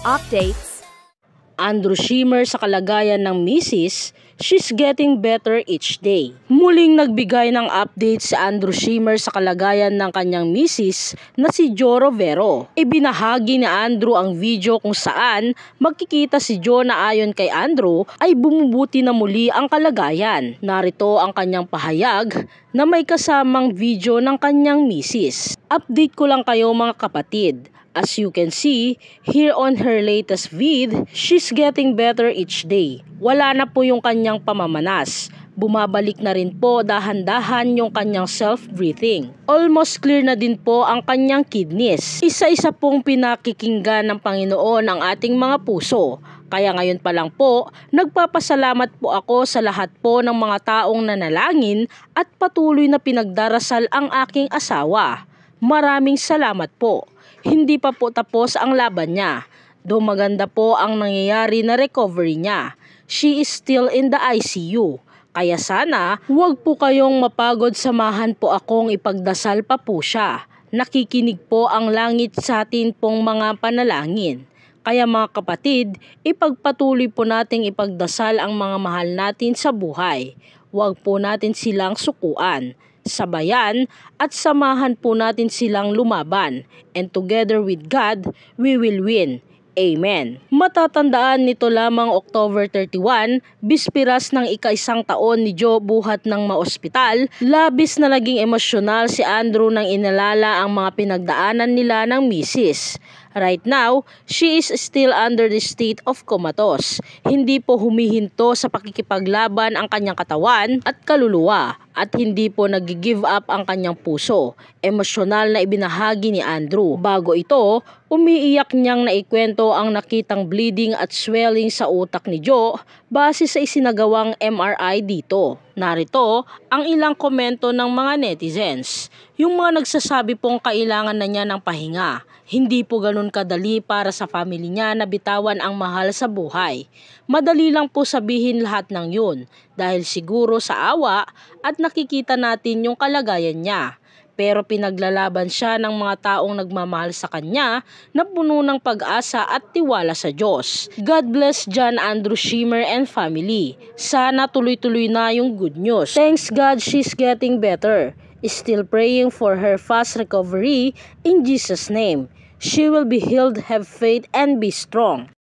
updates. Andrew Schimmer sa kalagayan ng Mrs. She's getting better each day. Muling nagbigay ng update si Andrew Schimmer sa kalagayan ng kanyang Mrs. na si Jo Rovero. Ibinahagi ni Andrew ang video kung saan magkikita si Jo na ayon kay Andrew ay bumubuti na muli ang kalagayan. Narito ang kanyang pahayag na may kasamang video ng kanyang Mrs. Update ko lang kayo mga kapatid. As you can see, here on her latest vid, she's getting better each day. Wala na po yung kanyang pamamanas. Bumabalik na rin po dahan-dahan yung kanyang self-breathing. Almost clear na din po ang kanyang kidneys. Isa-isa pong pinakikinggan ng Panginoon ang ating mga puso. Kaya ngayon pa lang po, nagpapasalamat po ako sa lahat po ng mga taong nanalangin at patuloy na pinagdarasal ang aking asawa. Maraming salamat po. Hindi pa po tapos ang laban niya. Though maganda po ang nangyayari na recovery niya. She is still in the ICU. Kaya sana, huwag po kayong mapagod, samahan po akong ipagdasal pa po siya. Nakikinig po ang langit sa atin pong mga panalangin. Kaya mga kapatid, ipagpatuloy po nating ipagdasal ang mga mahal natin sa buhay. Huwag po natin silang sukuan. Sabayan at samahan po natin silang lumaban, and together with God, we will win. Amen. Matatandaan nito lamang October 31, bispiras ng ika-1 taon ni Jo buhat ng maospital, labis na naging emosyonal si Andrew nang inalala ang mga pinagdaanan nila ng Mrs. Right now, she is still under the state of comatose. Hindi po humihinto sa pakikipaglaban ang kanyang katawan at kaluluwa at hindi po nag-give up ang kanyang puso. Emosyonal na ibinahagi ni Andrew. Bago ito, umiiyak niyang naikwento ang nakitang bleeding at swelling sa utak ni Jo base sa isinagawang MRI dito. Narito ang ilang komento ng mga netizens. Yung mga nagsasabi pong kailangan na niya ng pahinga. Hindi po ganun kadali para sa family niya na bitawan ang mahal sa buhay. Madali lang po sabihin lahat ng yun dahil siguro sa awa at nakikita natin yung kalagayan niya. Pero pinaglalaban siya ng mga taong nagmamahal sa kanya na puno ng pag-asa at tiwala sa Diyos. God bless John Andrew Schimmer and family. Sana tuloy-tuloy na yung good news. Thanks God she's getting better. Still praying for her fast recovery in Jesus' name. She will be healed, have faith, and be strong.